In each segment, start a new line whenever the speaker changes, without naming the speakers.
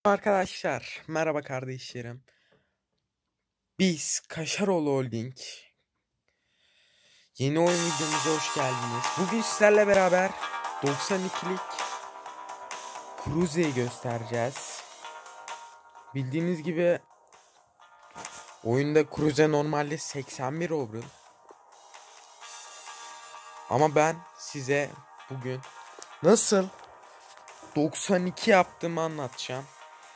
Arkadaşlar merhaba kardeşlerim. Biz Kaşaroğlu Holding yeni oyun videomuza hoş geldiniz. Bugün sizlerle beraber 92'lik Cruze'yi göstereceğiz. Bildiğiniz gibi oyunda Cruze normalde 81 overall. Ama ben size bugün nasıl 92 yaptığımı anlatacağım.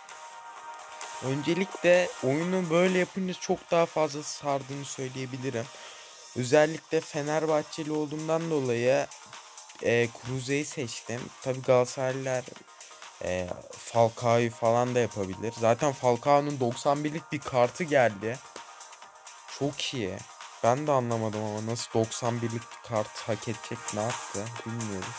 Öncelikle oyunu böyle yapınca çok daha fazla sardığını söyleyebilirim. Özellikle Fenerbahçeli olduğumdan dolayı Cruze'yi seçtim. Tabi Galatasaraylılar Falcao'yu falan da yapabilir. Zaten Falcao'nun 91'lik bir kartı geldi. Çok iyi. Ben de anlamadım ama nasıl 91'lik bir kart hak edecek, ne yaptı bilmiyoruz.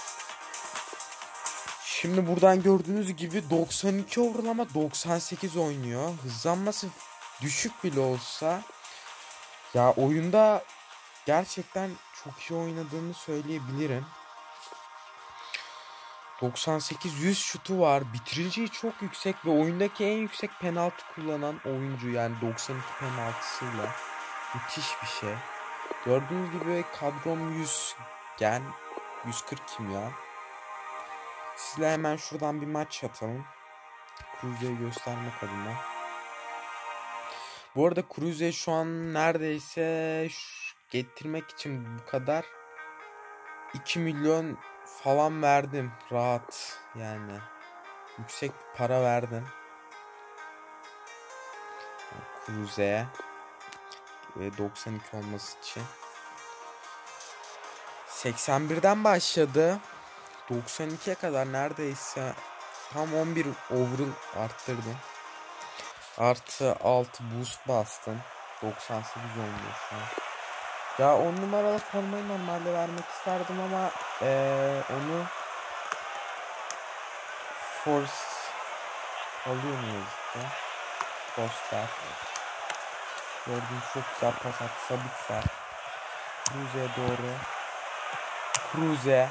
Şimdi buradan gördüğünüz gibi 92 overall ama 98 oynuyor. Hızlanması düşük bile olsa ya oyunda gerçekten çok iyi oynadığını söyleyebilirim. 98 100 şutu var. Bitiriciliği çok yüksek ve oyundaki en yüksek penaltı kullanan oyuncu, yani 92 penaltısıyla. Müthiş bir şey. Gördüğünüz gibi kadrom 100 gen 140 kimya. Sizle hemen şuradan bir maç atalım. Cruze'yi göstermek adına. Bu arada Cruze şu an neredeyse getirmek için bu kadar 2 milyon falan verdim rahat, yani yüksek bir para verdim Cruze'ye ve 92 olması için. 81'den başladı 92'ye kadar, neredeyse tam 11 overall arttırdım. Artı 6 boost bastım. 98 oynuyor şu an. Ya 10 numaralı formayı normalde vermek isterdim ama onu force alıyor mu yazık ki. Poster. Gördüğünüz çok güzel pas attı. Sabitzer. Cruze'ye doğru. Cruze.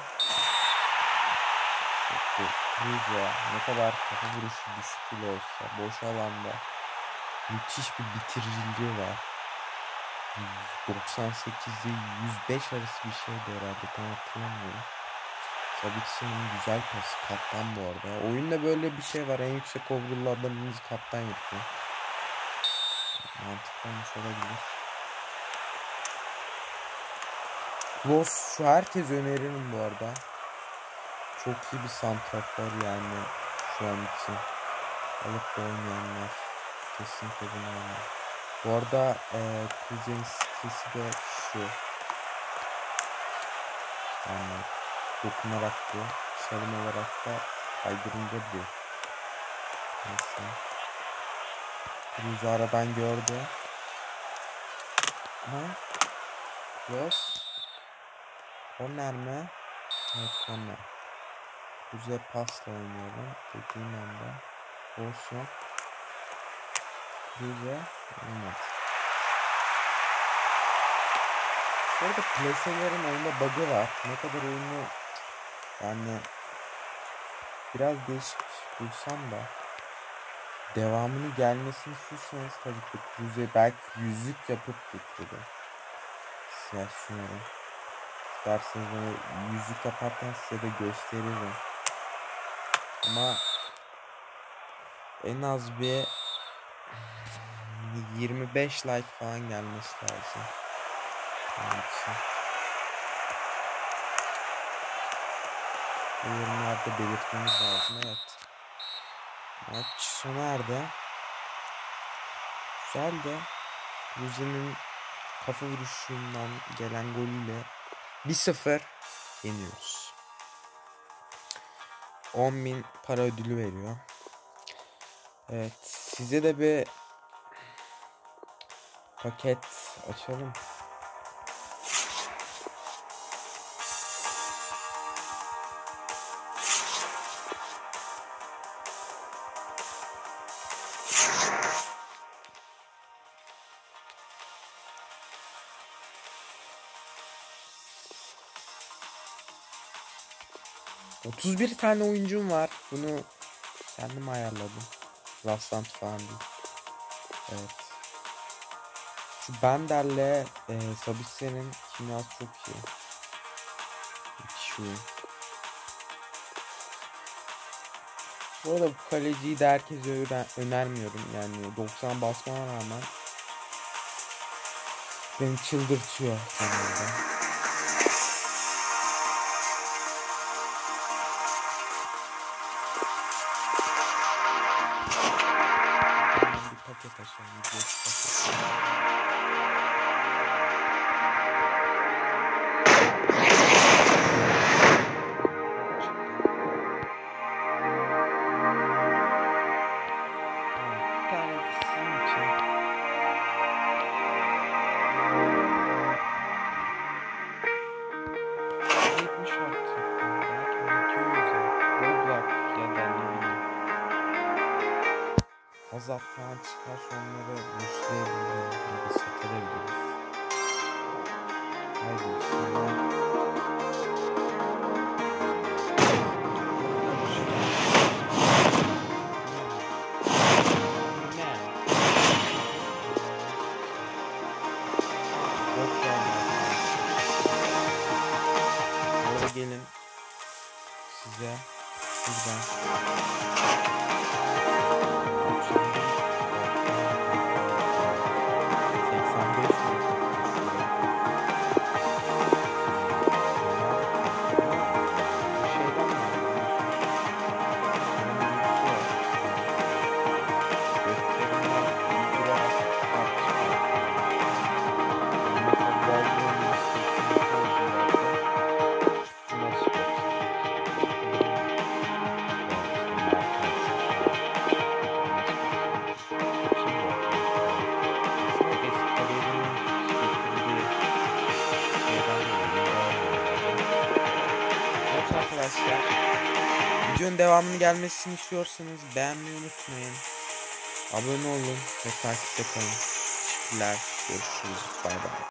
Cruze. Ne kadar kafa vuruşu düşük bile olsa boş alanda müthiş bir bitiriciliği var. 98'de 105 arası bir şeydi herhalde, tam hatırlamıyorum. Sabitzer'in güzel pası, kaptan bu arada. Oyunda böyle bir şey var, en yüksek overall adamımız kaptan yapıyor. Mantıklı olmuş olabilir. Klos şu herkes öneririm bu arada. Çok iyi bir santrafor yani şu an için. Alıp da oynayanlar kesinlikle bunu oynar. Bu arada Cruze'nin sitesi de şu. Yani dokunarak bu. Çalım olarak da kaydırınca bu. Neyse. Cruze aradan gördü. Ama Klos. Korner mi? Evet, korner. Cruze pasla oynuyorum dediğim anda. Olsun. Cruze olmaz. Bu arada plaselerin oyunda bug'ı var. Ne kadar oyunu yani biraz değişik bulsam da devamını gelmesini istiyorsanız tabii ki Cruze belki yüzlük yapıp getirir. Düşünüyorum. İsterseniz yüzlük yaparken size de gösteririm. Ama en az bir 25 like falan gelmesi lazım. Bu yorumlarda belirtmemiz lazım. Evet. Maç sona erdi. Güzel de Cruze'nin kafa vuruşundan gelen golüyle 1-0 yeniyoruz. 10.000 para ödülü veriyor. Evet, size de bir paket açalım. ...31 tane oyuncum var. Bunu kendim ayarladım. Rastlantı falan değil. Evet. Şu Bender'le Sabitser'in kimyası çok iyi. Müthiş oyun. Bu arada bu kaleciyi de herkese önermiyorum. Yani 90 basmama rağmen beni çıldırtıyor genelde. Bir paket açalım. Bir paket. Azap falan çıkarsa onları boostlayabiliriz ya da satabiliriz. Haydi bismillah. Böyle gelin size buradan arkadaşlar. Videonun devamını gelmesini istiyorsanız beğenmeyi unutmayın. Abone olun ve takipte kalın. Teşekkürler. Görüşürüz. Bay bay.